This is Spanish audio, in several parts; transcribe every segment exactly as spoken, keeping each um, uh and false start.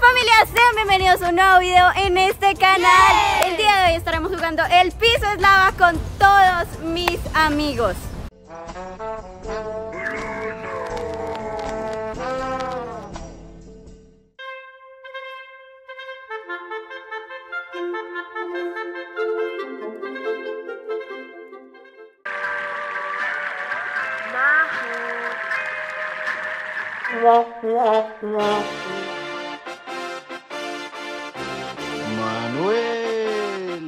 familia, sean bienvenidos a un nuevo video en este canal. El día de hoy estaremos jugando El Piso es Lava con todos mis amigos. Manuel.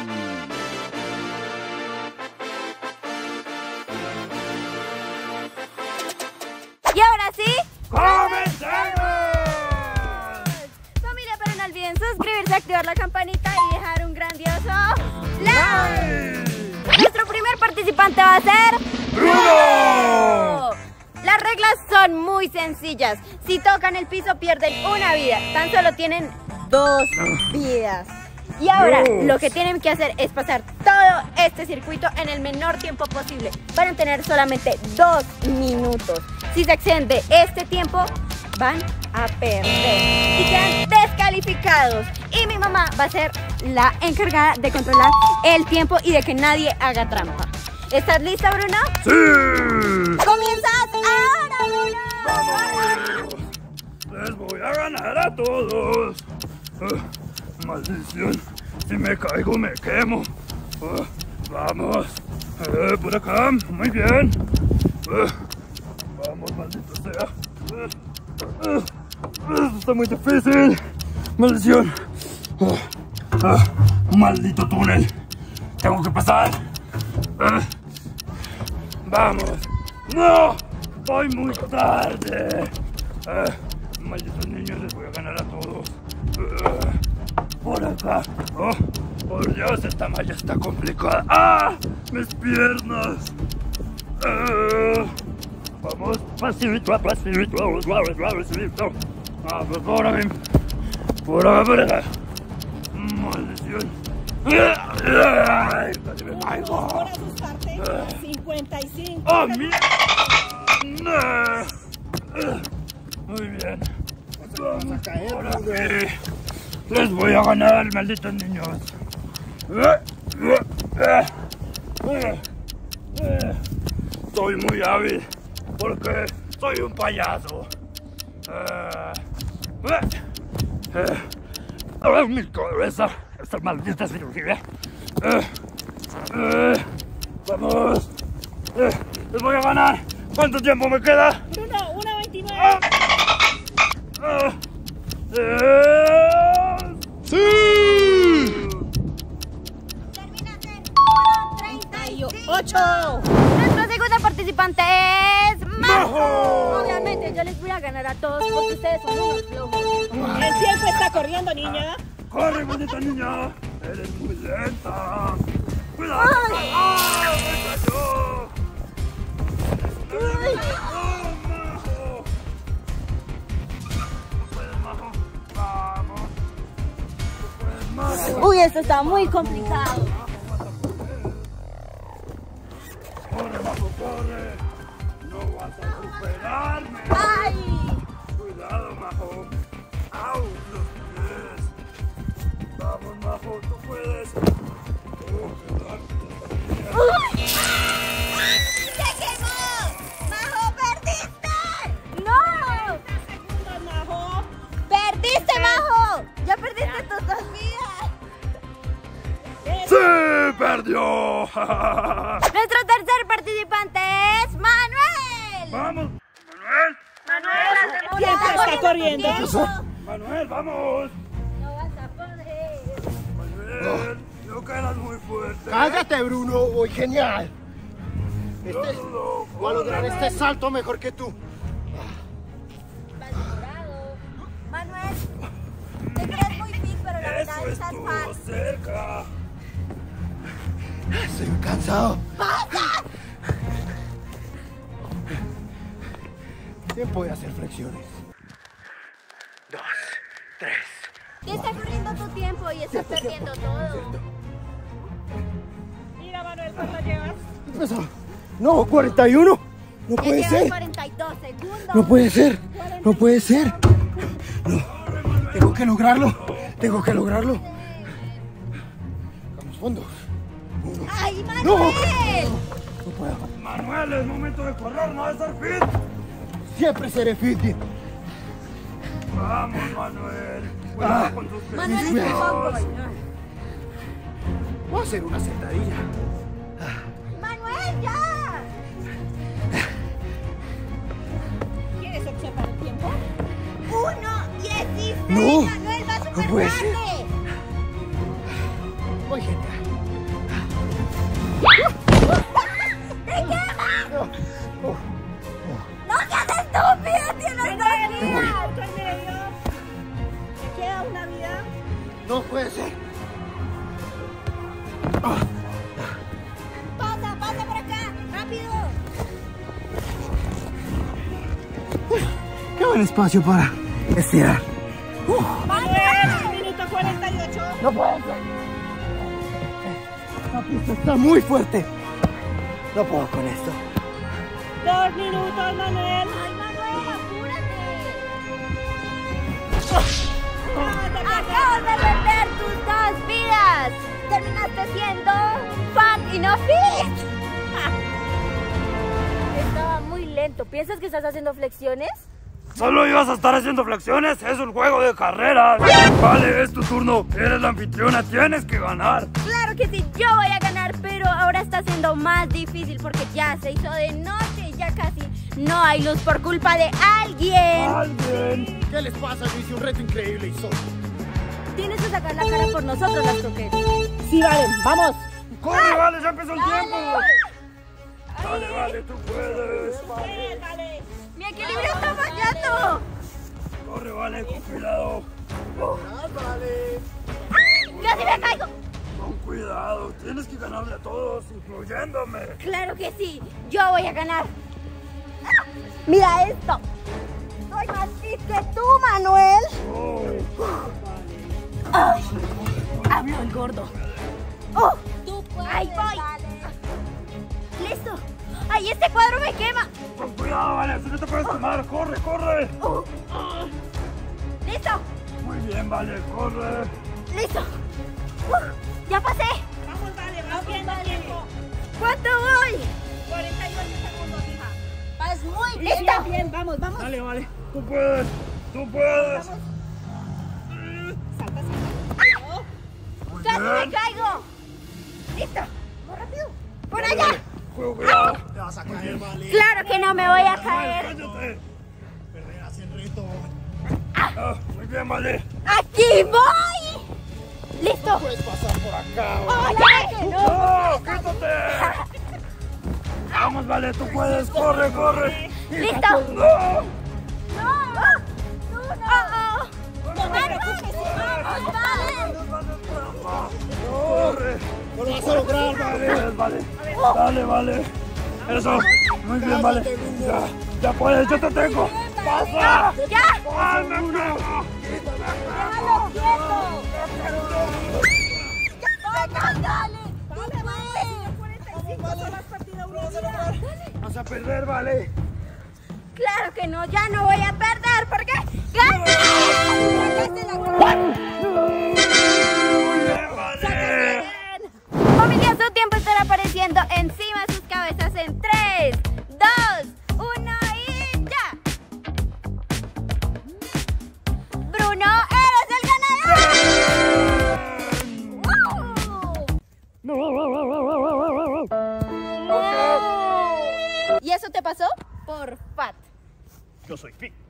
Y ahora sí, ¡comencemos! familia, pero no olviden suscribirse, activar la campanita y dejar un grandioso like. Nuestro primer participante va a ser ¡Bruno! Las reglas son muy sencillas. Si tocan el piso pierden una vida. Tan solo tienen dos vidas. Y ahora Dios. lo que tienen que hacer es pasar todo este circuito en el menor tiempo posible. Van a tener solamente dos minutos. Si se exceden de este tiempo, van a perder y quedan descalificados. Y mi mamá va a ser la encargada de controlar el tiempo y de que nadie haga trampa. ¿Estás lista, Bruno? ¡Sí! ¡Comienzas ahora, Bruno! ¡Vamos! Les voy a ganar a todos. Ah, maldición. Si me caigo, me quemo. Ah, vamos. Eh, por acá. Muy bien. Ah, vamos, maldito sea. Ah, ah, esto está muy difícil. Maldición. Ah, ah, maldito túnel. Tengo que pasar. Ah, vamos. ¡No! Voy muy tarde. Ah, malditos niños, les voy a ganar a todos. Ah, por acá. Oh, por Dios, esta malla está complicada. ¡Ah! Mis piernas. Ah, vamos. Pasito, pasito. Suave, suavecito. Ah, pues por ahí. Por acá, por acá. Maldición. ¡Ay! Casi me caigo. Por asustarte, cincuenta y cinco. ¡Oh, mierda! No. Muy bien. Vamos a caer por aquí. Les voy a ganar, malditos niños. Soy muy hábil porque soy un payaso. Ahora mi cabeza, esta maldita cirugía. Vamos. Les voy a ganar. ¿Cuánto tiempo me queda? Bruno, una veintinueve. Ah. Ah. Eh. ¡Sí! Terminas en uno treinta y ocho. Nuestro segundo participante es Majo. ¡Majo! Obviamente yo les voy a ganar a todos porque ustedes son unos flojos. El tiempo está corriendo, niña. ¡Corre, maldita niña! ¡Eres muy lenta! ¡Cuidado! Ay. ¡Ah! ¡Me cayó! ¡Eres ¡Oh, Majo! ¿Tú puedes, Majo? ¡Vamos! ¿Tú puedes, Majo? Uy, esto está muy complicado. ¡Corre, Majo, corre! ¡No vas a superarme! ¡Ay! ¡Cuidado, Majo! ¡Au! ¡Los pies! ¡Vamos, Majo! ¡Tú puedes! ¡Oh, qué rápido! ¡Se quemó! ¡Majo, perdiste! ¡No! Segundos, Majo. ¡Perdiste, Majo! ¡Ya perdiste tus dos vidas! ¡Sí! ¡Perdió! Nuestro tercer participante es Manuel. ¡Vamos! ¡Manuel! Manuel, El tiempo está corriendo. ¡Manuel, vamos! No vas a poder. ¡Manuel! ¡No quedas muy fuerte! Cállate, Bruno. Voy genial. Yo Este, dudo. voy a lograr este salto mejor que tú. Vas demorado. Manuel, te crees muy fit, pero la verdad Eso estás estuvo mal. cerca. Estoy cansado. Tiempo de hacer flexiones. Dos, tres. Que está corriendo tu tiempo y estás perdiendo todo. Mira, Manuel, ¿cuánto llevas? Empezó. No, cuarenta y uno. No Ya puede llevas ser. cuarenta y dos segundos. No puede ser. No puede ser. ¡Corre, Manuel! Tengo que lograrlo. Tengo que lograrlo. Vamos, fondo. Uno. ¡Ay, Manuel! No. No puedo. Manuel, es momento de correr, no de estar fit. Siempre seré fit. Vamos, Manuel. Cuidado Ah. con tus pies. Manuel, Mis es pies. poco. Voy a hacer una sentadilla. ¡Manuel, ya! ¿Quieres observar el tiempo? ¡Uno dieciséis! No. ¡Manuel, va súper puede ser. tarde! Voy genial. ¡Te quemas! No. Oh. ¡No seas estúpida! ¡Tienes Venga, dos el vidas! minuto y medio. ¿Te queda una vida? No puede ser. ¡Pasa, pasa por acá! ¡Rápido! Qué buen espacio para estirar. Manuel, minuto cuarenta y ocho. No puedo ser. La pista está muy fuerte. No puedo con esto. Dos minutos, Manuel. ¡Ay, Manuel, apúrate! Acabas de ¡Acabas de perder tus dos vidas! ¡Terminaste siendo fat y no fit! Estaba muy lento. ¿Piensas que estás haciendo flexiones? ¿Solo ibas a estar haciendo flexiones? Es un juego de carreras. Vale, es tu turno. Eres la anfitriona, tienes que ganar. Claro que sí, yo voy a ganar, pero ahora está siendo más difícil porque ya se hizo de noche y ya casi no hay luz por culpa de alguien. Alguien. ¿Qué les pasa? Yo hice un reto increíble y solo. Tienes que sacar la cara por nosotros, las croquetas. Sí, vale, vamos. ¡Corre, vale! ¡Ya empezó el tiempo! Dale, vale, tú puedes. Bien, vale. ¡Mi equilibrio está fallando! Corre, vale, con cuidado. Vale. ¡Casi me caigo! Con cuidado. Tienes que ganarle a todos, incluyéndome. ¡Claro que sí! ¡Yo voy a ganar! ¡Ah! ¡Mira esto! ¡Soy más fit que tú, Manuel! Oh. ¡Ay! ¡Habló el gordo! ¡Oh! ¡Ahí voy! ¡Listo! ¡Ay, este cuadro me quema! Con cuidado, vale, si no te puedes quemar. ¡Corre, corre! ¡Oh! ¡Listo! Muy bien, vale, corre. ¡Listo! ¡Uh! ¡Ya pasé! Vamos, vale, vamos bien el tiempo. ¿Cuánto voy? cuarenta y ocho segundos, hija. ¡Vas muy Bien, listo! bien, vamos, vamos. Dale, vale. Tú puedes. Tú puedes. Salta, salta. Muy ¡Casi me bien. caigo! ¡Listo! ¡Más rápido! ¡Por allá! Con cuidado. Te vas a caer, vale. ¡Claro que no me voy a caer! Cállate. Perderás el reto. Ah, muy bien, vale. ¡Aquí voy! ¡Listo! Puedes pasar por acá. ¡Oh, claro que no! ¡No! ¡Quítate! Vamos, vale, tú puedes. Corre, corre. ¡Listo! ¡No! ¡No! ¡No! ¡Oh, oh! ¡Claro que sí! ¡Vamos, vale! ¡Corre! No lo vas a lograr, vale. Vale, vale. Dale, vale. Eso. Muy bien, vale. Ya, ya puedes, yo te tengo. ¡Pasa! ¡Ya! ¡Ay, me pego! ¡Déjalo quieto! ¡Vamos, dale! Dale, vale. cuarenta y cinco, solo has perdido una vida. Vas a perder, vale. ¡Claro que no! ¡Ya no voy a perder! porque gané! ¡Sacaste la cara! Muy bien, vale. Familia, su tiempo estará apareciendo encima de sus cabezas en tres, dos, uno y ya. Bruno, eres el ganador. ¡Wow! ¿Y eso te pasó? Por fat. Yo soy fit.